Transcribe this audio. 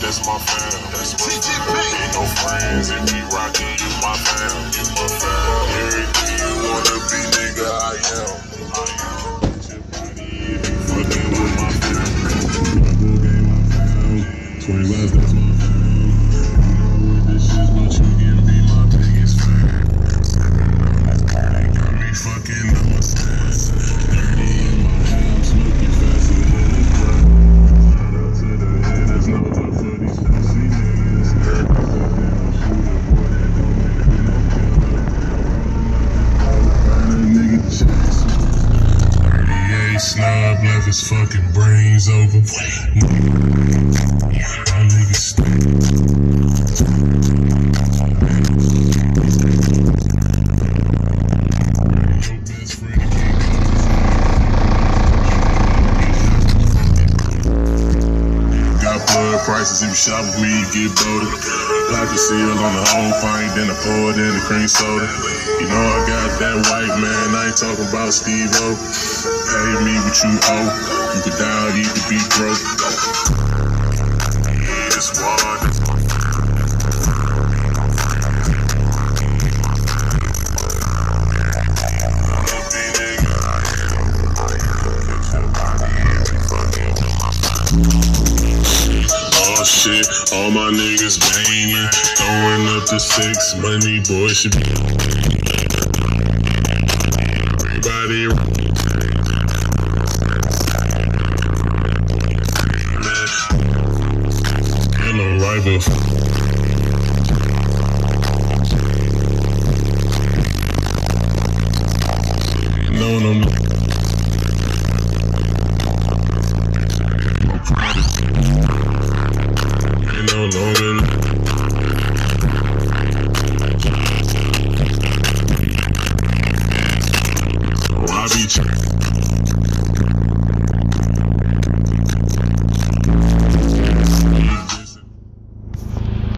that's my fam. Ain't no friends if we rockin', you my fam. You my fam. Everything you wanna be, nigga, I am. Get your body if you fucking with my fam. Twin left, that's my fam. This is what you can be, my biggest fan. Got me fucking up my stats. 30 in my hand, smoking faster than a drug. Shout out to the haters, no love for these pussy niggas. Shoot a boy that don't make me no killer. Find a nigga chase. 38 snub left his fucking brains open. My niggas stink. Your best friend can't got blood prices, if you shop with me, you get bloated. Like a seal on the whole pint, then I pour it in the cream soda. You know I got that white man, I ain't talking about Steve-O. Pay me what you owe, you could die, you could be broke. Yeah, this one, this one. Oh shit, all my niggas banging, throwing up the 6 money, boy should be everybody. And I'm right before. You know what I'm no longer. Oh, I be